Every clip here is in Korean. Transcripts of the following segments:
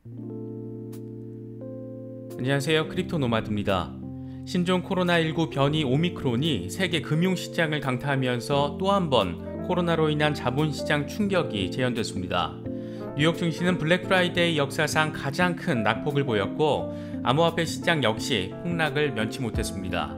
안녕하세요. 크립토 노마드입니다. 신종 코로나19 변이 오미크론이 세계 금융시장을 강타하면서 또 한 번 코로나로 인한 자본시장 충격이 재현됐습니다. 뉴욕 증시는 블랙 프라이데이 역사상 가장 큰 낙폭을 보였고 암호화폐 시장 역시 폭락을 면치 못했습니다.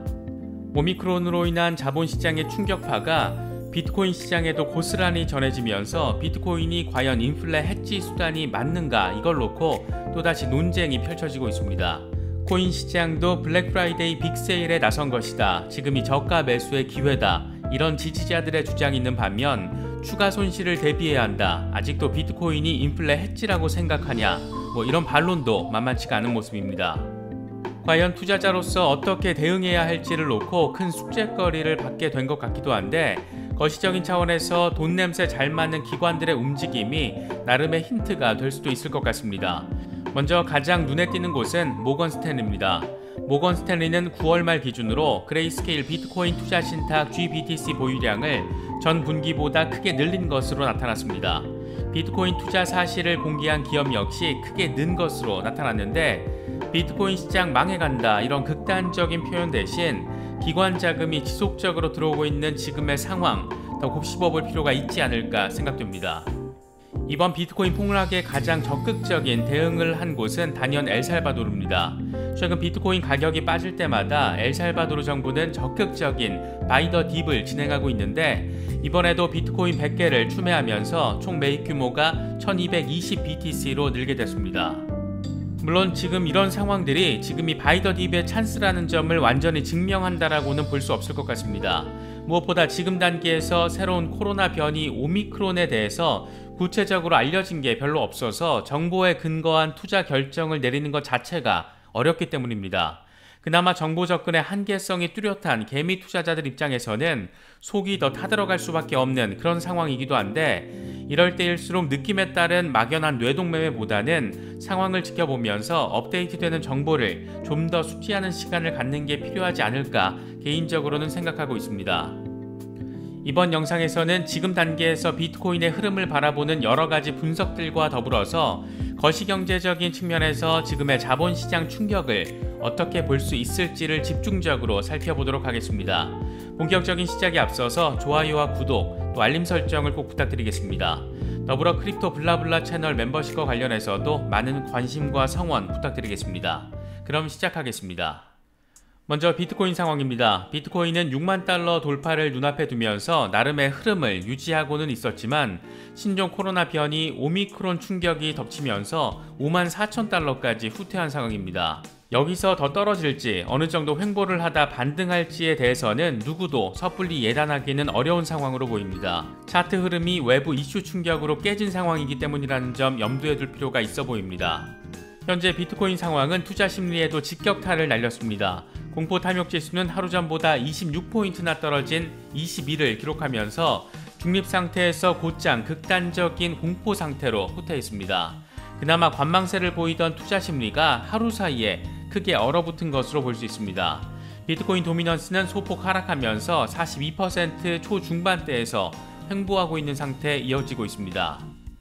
오미크론으로 인한 자본시장의 충격파가 비트코인 시장에도 고스란히 전해지면서 비트코인이 과연 인플레 해지 수단이 맞는가 이걸 놓고 또다시 논쟁이 펼쳐지고 있습니다. 코인 시장도 블랙 프라이데이 빅세일에 나선 것이다. 지금이 저가 매수의 기회다. 이런 지지자들의 주장이 있는 반면 추가 손실을 대비해야 한다. 아직도 비트코인이 인플레 해지라고 생각하냐. 이런 반론도 만만치가 않은 모습입니다. 과연 투자자로서 어떻게 대응해야 할지를 놓고 큰 숙제거리를 받게 된 것 같기도 한데 거시적인 차원에서 돈 냄새 잘 맞는 기관들의 움직임이 나름의 힌트가 될 수도 있을 것 같습니다. 먼저 가장 눈에 띄는 곳은 모건 스탠리입니다. 모건 스탠리는 9월 말 기준으로 그레이스케일 비트코인 투자 신탁 GBTC 보유량을 전 분기보다 크게 늘린 것으로 나타났습니다. 비트코인 투자 사실을 공개한 기업 역시 크게 는 것으로 나타났는데 비트코인 시장 망해간다 이런 극단적인 표현 대신 기관 자금이 지속적으로 들어오고 있는 지금의 상황 더 곱씹어볼 필요가 있지 않을까 생각됩니다. 이번 비트코인 폭락에 가장 적극적인 대응을 한 곳은 단연 엘살바도르입니다. 최근 비트코인 가격이 빠질 때마다 엘살바도르 정부는 적극적인 바이 더 딥을 진행하고 있는데 이번에도 비트코인 100개를 추매하면서 총 매입 규모가 1220 BTC로 늘게 됐습니다. 물론 지금 이런 상황들이 지금이 바이 더 딥의 찬스라는 점을 완전히 증명한다라고는 볼 수 없을 것 같습니다. 무엇보다 지금 단계에서 새로운 코로나 변이 오미크론에 대해서 구체적으로 알려진 게 별로 없어서 정보에 근거한 투자 결정을 내리는 것 자체가 어렵기 때문입니다. 그나마 정보 접근의 한계성이 뚜렷한 개미 투자자들 입장에서는 속이 더 타들어갈 수밖에 없는 그런 상황이기도 한데 이럴 때일수록 느낌에 따른 막연한 뇌동매매보다는 상황을 지켜보면서 업데이트되는 정보를 좀 더 숙지하는 시간을 갖는 게 필요하지 않을까 개인적으로는 생각하고 있습니다. 이번 영상에서는 지금 단계에서 비트코인의 흐름을 바라보는 여러가지 분석들과 더불어서 거시경제적인 측면에서 지금의 자본시장 충격을 어떻게 볼 수 있을지를 집중적으로 살펴보도록 하겠습니다. 본격적인 시작에 앞서서 좋아요와 구독, 또 알림 설정을 꼭 부탁드리겠습니다. 더불어 크립토 블라블라 채널 멤버십과 관련해서도 많은 관심과 성원 부탁드리겠습니다. 그럼 시작하겠습니다. 먼저 비트코인 상황입니다. 비트코인은 6만 달러 돌파를 눈앞에 두면서 나름의 흐름을 유지하고는 있었지만 신종 코로나 변이 오미크론 충격이 덮치면서 5만 4천 달러까지 후퇴한 상황입니다. 여기서 더 떨어질지 어느 정도 횡보를 하다 반등할지에 대해서는 누구도 섣불리 예단하기는 어려운 상황으로 보입니다. 차트 흐름이 외부 이슈 충격으로 깨진 상황이기 때문이라는 점 염두에 둘 필요가 있어 보입니다. 현재 비트코인 상황은 투자 심리에도 직격탄을 날렸습니다. 공포 탐욕 지수는 하루 전보다 26포인트나 떨어진 21을 기록하면서 중립 상태에서 곧장 극단적인 공포 상태로 후퇴했습니다. 그나마 관망세를 보이던 투자 심리가 하루 사이에 크게 얼어붙은 것으로 볼 수 있습니다. 비트코인 도미넌스는 소폭 하락하면서 42% 초중반대에서 횡보하고 있는 상태에 이어지고 있습니다.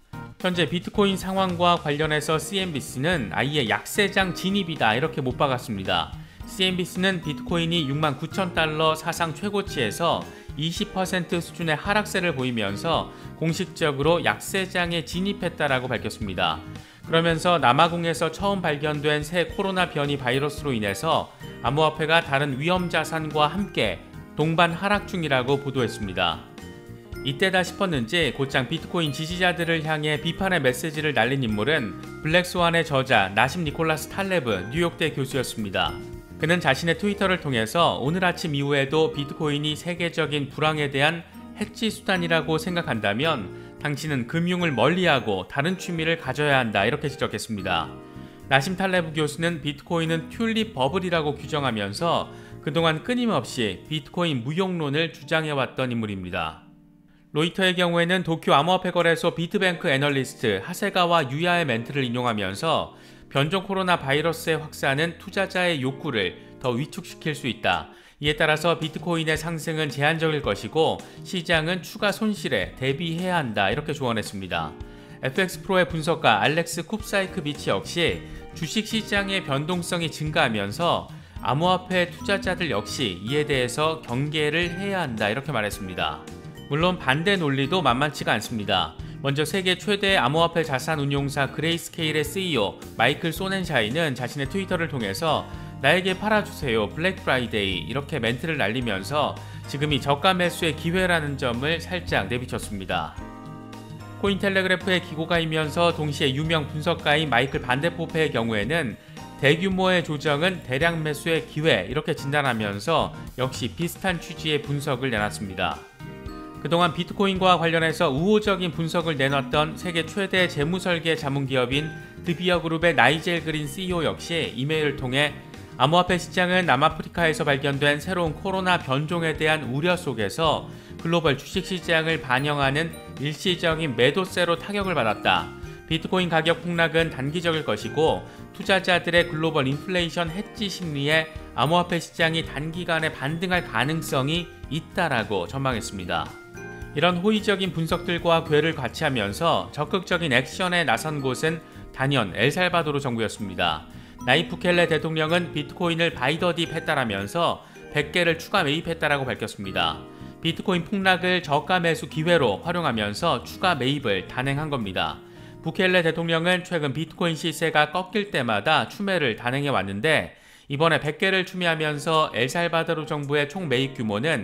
현재 비트코인 상황과 관련해서 CNBC는 아예 약세장 진입이다 이렇게 못 박았습니다. CNBC는 비트코인이 6만 9천 달러 사상 최고치에서 20% 수준의 하락세를 보이면서 공식적으로 약세장에 진입했다라고 밝혔습니다. 그러면서 남아공에서 처음 발견된 새 코로나 변이 바이러스로 인해서 암호화폐가 다른 위험 자산과 함께 동반 하락 중이라고 보도했습니다. 이때다 싶었는지 곧장 비트코인 지지자들을 향해 비판의 메시지를 날린 인물은 블랙스완의 저자 나심 니콜라스 탈레브 뉴욕대 교수였습니다. 그는 자신의 트위터를 통해서 오늘 아침 이후에도 비트코인이 세계적인 불황에 대한 해지 수단이라고 생각한다면 당신은 금융을 멀리하고 다른 취미를 가져야 한다 이렇게 지적했습니다. 나심 탈레브 교수는 비트코인은 튤립 버블이라고 규정하면서 그동안 끊임없이 비트코인 무용론을 주장해왔던 인물입니다. 로이터의 경우에는 도쿄 암호화폐 거래소 비트뱅크 애널리스트 하세가와 유야의 멘트를 인용하면서 변종 코로나 바이러스의 확산은 투자자의 욕구를 더 위축시킬 수 있다. 이에 따라서 비트코인의 상승은 제한적일 것이고 시장은 추가 손실에 대비해야 한다. 이렇게 조언했습니다. FX프로의 분석가 알렉스 쿱사이크비치 역시 주식시장의 변동성이 증가하면서 암호화폐 투자자들 역시 이에 대해서 경계를 해야 한다 이렇게 말했습니다. 물론 반대 논리도 만만치가 않습니다. 먼저 세계 최대 암호화폐 자산 운용사 그레이스케일의 CEO 마이클 소넨샤이는 자신의 트위터를 통해서 나에게 팔아주세요 블랙 프라이데이 이렇게 멘트를 날리면서 지금이 저가 매수의 기회라는 점을 살짝 내비쳤습니다. 코인텔레그래프의 기고가이면서 동시에 유명 분석가인 마이클 반데포페의 경우에는 대규모의 조정은 대량 매수의 기회 이렇게 진단하면서 역시 비슷한 취지의 분석을 내놨습니다. 그동안 비트코인과 관련해서 우호적인 분석을 내놨던 세계 최대 재무설계 자문기업인 드비어그룹의 나이젤 그린 CEO 역시 이메일을 통해 암호화폐 시장은 남아프리카에서 발견된 새로운 코로나 변종에 대한 우려 속에서 글로벌 주식시장을 반영하는 일시적인 매도세로 타격을 받았다. 비트코인 가격 폭락은 단기적일 것이고 투자자들의 글로벌 인플레이션 해지 심리에 암호화폐 시장이 단기간에 반등할 가능성이 있다라고 전망했습니다. 이런 호의적인 분석들과 궤를 같이 하면서 적극적인 액션에 나선 곳은 단연 엘살바도르 정부였습니다. 나이프 켈레 대통령은 비트코인을 바이더딥 했다라면서 100개를 추가 매입했다라고 밝혔습니다. 비트코인 폭락을 저가 매수 기회로 활용하면서 추가 매입을 단행한 겁니다. 부켈레 대통령은 최근 비트코인 시세가 꺾일 때마다 추매를 단행해 왔는데 이번에 100개를 추매하면서 엘살바도르 정부의 총 매입 규모는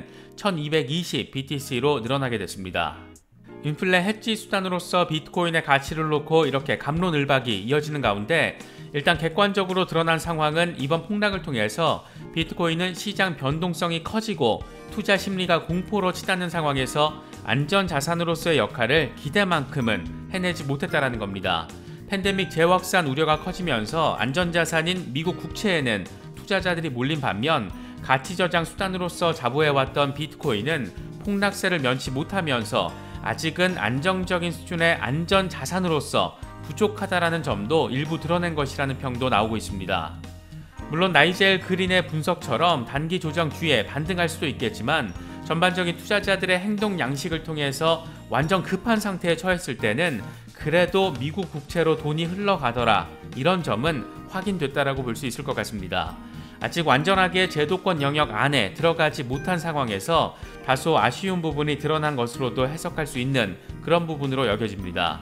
1220 BTC로 늘어나게 됐습니다. 인플레 해지 수단으로서 비트코인의 가치를 놓고 이렇게 갑론을박이 이어지는 가운데 일단 객관적으로 드러난 상황은 이번 폭락을 통해서 비트코인은 시장 변동성이 커지고 투자 심리가 공포로 치닫는 상황에서 안전자산으로서의 역할을 기대만큼은 해내지 못했다라는 겁니다. 팬데믹 재확산 우려가 커지면서 안전자산인 미국 국채에는 투자자들이 몰린 반면 가치저장 수단으로서 자부해왔던 비트코인은 폭락세를 면치 못하면서 아직은 안정적인 수준의 안전자산으로서 부족하다라는 점도 일부 드러낸 것이라는 평도 나오고 있습니다. 물론 나이젤 그린의 분석처럼 단기 조정 뒤에 반등할 수도 있겠지만 전반적인 투자자들의 행동 양식을 통해서 완전 급한 상태에 처했을 때는 그래도 미국 국채로 돈이 흘러가더라 이런 점은 확인됐다라고 볼 수 있을 것 같습니다. 아직 완전하게 제도권 영역 안에 들어가지 못한 상황에서 다소 아쉬운 부분이 드러난 것으로도 해석할 수 있는 그런 부분으로 여겨집니다.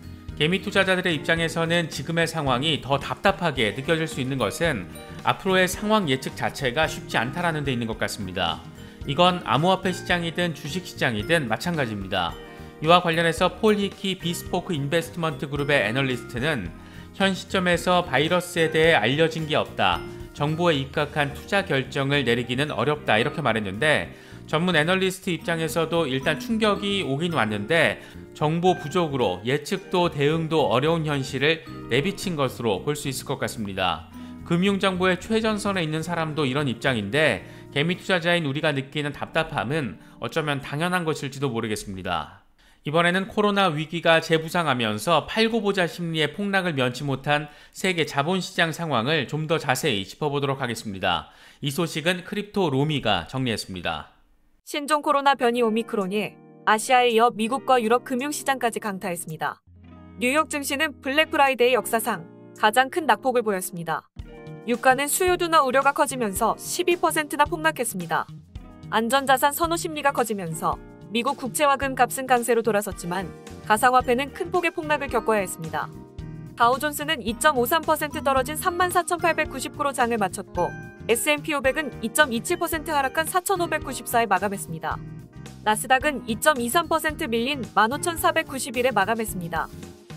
개미 투자자들의 입장에서는 지금의 상황이 더 답답하게 느껴질 수 있는 것은 앞으로의 상황 예측 자체가 쉽지 않다라는 데 있는 것 같습니다. 이건 암호화폐 시장이든 주식시장이든 마찬가지입니다. 이와 관련해서 폴 히키 비스포크 인베스트먼트 그룹의 애널리스트는 현 시점에서 바이러스에 대해 알려진 게 없다. 정보에 입각한 투자 결정을 내리기는 어렵다 이렇게 말했는데 전문 애널리스트 입장에서도 일단 충격이 오긴 왔는데 정보 부족으로 예측도 대응도 어려운 현실을 내비친 것으로 볼 수 있을 것 같습니다. 금융정보의 최전선에 있는 사람도 이런 입장인데 개미 투자자인 우리가 느끼는 답답함은 어쩌면 당연한 것일지도 모르겠습니다. 이번에는 코로나 위기가 재부상하면서 팔고보자 심리의 폭락을 면치 못한 세계 자본시장 상황을 좀 더 자세히 짚어보도록 하겠습니다. 이 소식은 크립토 로미가 정리했습니다. 신종 코로나 변이 오미크론이 아시아에 이어 미국과 유럽 금융시장까지 강타했습니다. 뉴욕 증시는 블랙 프라이데이 역사상 가장 큰 낙폭을 보였습니다. 유가는 수요 둔화 우려가 커지면서 12%나 폭락했습니다. 안전자산 선호 심리가 커지면서 미국 국채와 금 값은 강세로 돌아섰지만 가상화폐는 큰 폭의 폭락을 겪어야 했습니다. 다우존스는 2.53% 떨어진 34,899로 장을 마쳤고 S&P 500은 2.27% 하락한 4,594에 마감했습니다. 나스닥은 2.23% 밀린 15,491에 마감했습니다.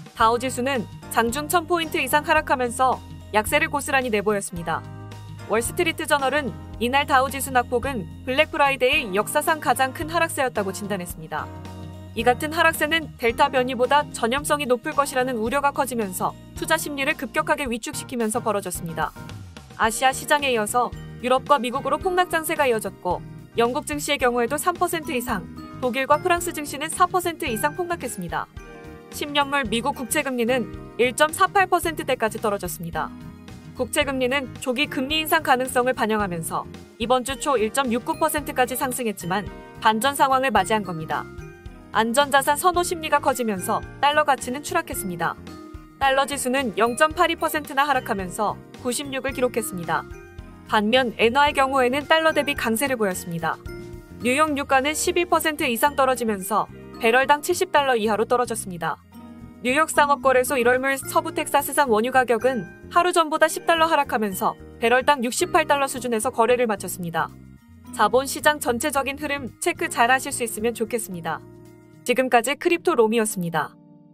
다우지수는 장중 1,000포인트 이상 하락하면서 약세를 고스란히 내보였습니다. 월스트리트 저널은 이날 다우지수 낙폭은 블랙 프라이데이 역사상 가장 큰 하락세였다고 진단했습니다. 이 같은 하락세는 델타 변이보다 전염성이 높을 것이라는 우려가 커지면서 투자 심리를 급격하게 위축시키면서 벌어졌습니다. 아시아 시장에 이어서 유럽과 미국으로 폭락 장세가 이어졌고 영국 증시의 경우에도 3% 이상, 독일과 프랑스 증시는 4% 이상 폭락했습니다. 10년물 미국 국채금리는 1.48%대까지 떨어졌습니다. 국채금리는 조기 금리 인상 가능성을 반영하면서 이번 주 초 1.69%까지 상승했지만 반전 상황을 맞이한 겁니다. 안전자산 선호 심리가 커지면서 달러 가치는 추락했습니다. 달러 지수는 0.82%나 하락하면서 96을 기록했습니다. 반면 엔화의 경우에는 달러 대비 강세를 보였습니다. 뉴욕 유가는 12% 이상 떨어지면서 배럴당 70달러 이하로 떨어졌습니다. 뉴욕 상업거래소 1월물 서부 텍사스산 원유 가격은 하루 전보다 10달러 하락하면서 배럴당 68달러 수준에서 거래를 마쳤습니다. 자본시장 전체적인 흐름 체크 잘 하실 수 있으면 좋겠습니다. 지금까지 크립토 롬이었습니다.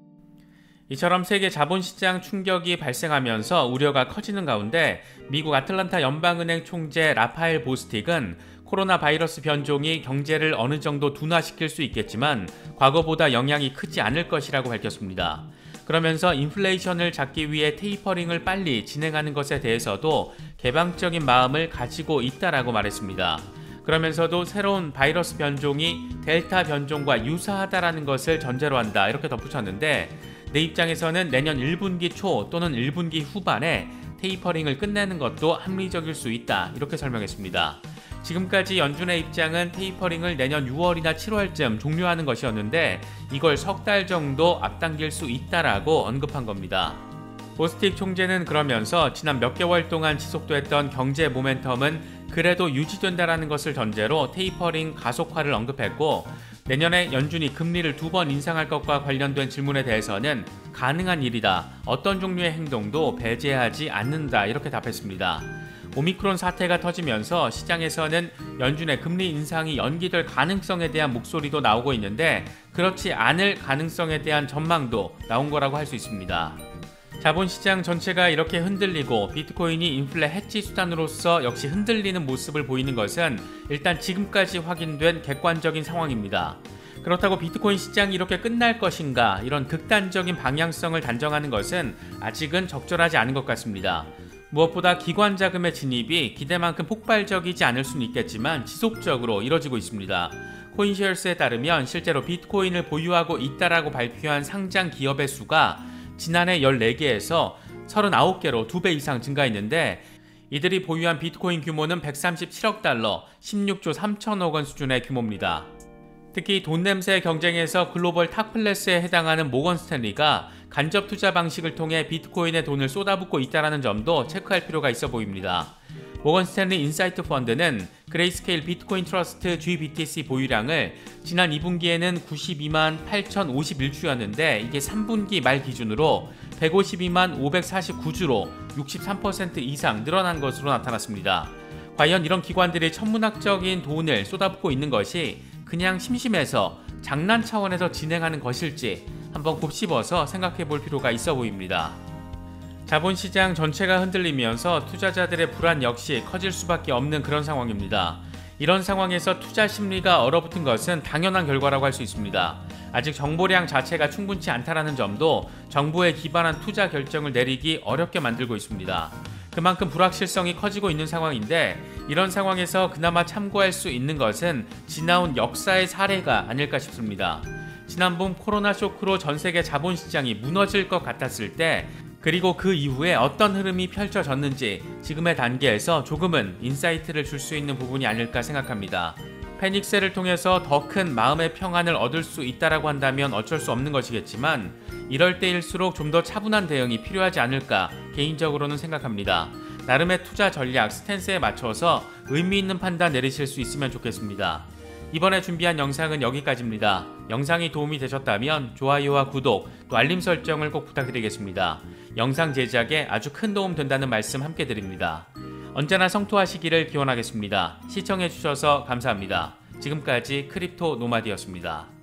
이처럼 세계 자본시장 충격이 발생하면서 우려가 커지는 가운데 미국 아틀란타 연방은행 총재 라파엘 보스틱은 코로나 바이러스 변종이 경제를 어느 정도 둔화시킬 수 있겠지만 과거보다 영향이 크지 않을 것이라고 밝혔습니다. 그러면서 인플레이션을 잡기 위해 테이퍼링을 빨리 진행하는 것에 대해서도 개방적인 마음을 가지고 있다라고 말했습니다. 그러면서도 새로운 바이러스 변종이 델타 변종과 유사하다라는 것을 전제로 한다 이렇게 덧붙였는데 내 입장에서는 내년 1분기 초 또는 1분기 후반에 테이퍼링을 끝내는 것도 합리적일 수 있다 이렇게 설명했습니다. 지금까지 연준의 입장은 테이퍼링을 내년 6월이나 7월쯤 종료하는 것이었는데 이걸 석 달 정도 앞당길 수 있다라고 언급한 겁니다. 보스틱 총재는 그러면서 지난 몇 개월 동안 지속됐던 경제 모멘텀은 그래도 유지된다라는 것을 전제로 테이퍼링 가속화를 언급했고 내년에 연준이 금리를 2번 인상할 것과 관련된 질문에 대해서는 가능한 일이다. 어떤 종류의 행동도 배제하지 않는다. 이렇게 답했습니다. 오미크론 사태가 터지면서 시장에서는 연준의 금리 인상이 연기될 가능성에 대한 목소리도 나오고 있는데 그렇지 않을 가능성에 대한 전망도 나온 거라고 할 수 있습니다. 자본시장 전체가 이렇게 흔들리고 비트코인이 인플레 해지 수단으로서 역시 흔들리는 모습을 보이는 것은 일단 지금까지 확인된 객관적인 상황입니다. 그렇다고 비트코인 시장이 이렇게 끝날 것인가 이런 극단적인 방향성을 단정하는 것은 아직은 적절하지 않은 것 같습니다. 무엇보다 기관 자금의 진입이 기대만큼 폭발적이지 않을 수는 있겠지만 지속적으로 이뤄지고 있습니다. 코인쉐어스에 따르면 실제로 비트코인을 보유하고 있다라고 발표한 상장 기업의 수가 지난해 14개에서 39개로 2배 이상 증가했는데 이들이 보유한 비트코인 규모는 137억 달러, 16조 3천억 원 수준의 규모입니다. 특히 돈 냄새 경쟁에서 글로벌 탑클래스에 해당하는 모건 스탠리가 간접 투자 방식을 통해 비트코인에 돈을 쏟아붓고 있다는 점도 체크할 필요가 있어 보입니다. 모건 스탠리 인사이트 펀드는 그레이스케일 비트코인 트러스트 GBTC 보유량을 지난 2분기에는 92만 8,051주였는데 이게 3분기 말 기준으로 152만 549주로 63% 이상 늘어난 것으로 나타났습니다. 과연 이런 기관들이 천문학적인 돈을 쏟아붓고 있는 것이 그냥 심심해서 장난 차원에서 진행하는 것일지 한번 곱씹어서 생각해 볼 필요가 있어 보입니다. 자본시장 전체가 흔들리면서 투자자들의 불안 역시 커질 수밖에 없는 그런 상황입니다. 이런 상황에서 투자 심리가 얼어붙은 것은 당연한 결과라고 할 수 있습니다. 아직 정보량 자체가 충분치 않다는 점도 정보에 기반한 투자 결정을 내리기 어렵게 만들고 있습니다. 그만큼 불확실성이 커지고 있는 상황인데 이런 상황에서 그나마 참고할 수 있는 것은 지나온 역사의 사례가 아닐까 싶습니다. 지난 봄 코로나 쇼크로 전 세계 자본시장이 무너질 것 같았을 때 그리고 그 이후에 어떤 흐름이 펼쳐졌는지 지금의 단계에서 조금은 인사이트를 줄 수 있는 부분이 아닐까 생각합니다. 패닉세를 통해서 더 큰 마음의 평안을 얻을 수 있다라고 한다면 어쩔 수 없는 것이겠지만 이럴 때일수록 좀 더 차분한 대응이 필요하지 않을까 개인적으로는 생각합니다. 나름의 투자 전략, 스탠스에 맞춰서 의미 있는 판단 내리실 수 있으면 좋겠습니다. 이번에 준비한 영상은 여기까지입니다. 영상이 도움이 되셨다면 좋아요와 구독, 또 알림 설정을 꼭 부탁드리겠습니다. 영상 제작에 아주 큰 도움 된다는 말씀 함께 드립니다. 언제나 성토하시기를 기원하겠습니다. 시청해주셔서 감사합니다. 지금까지 크립토 노마드였습니다.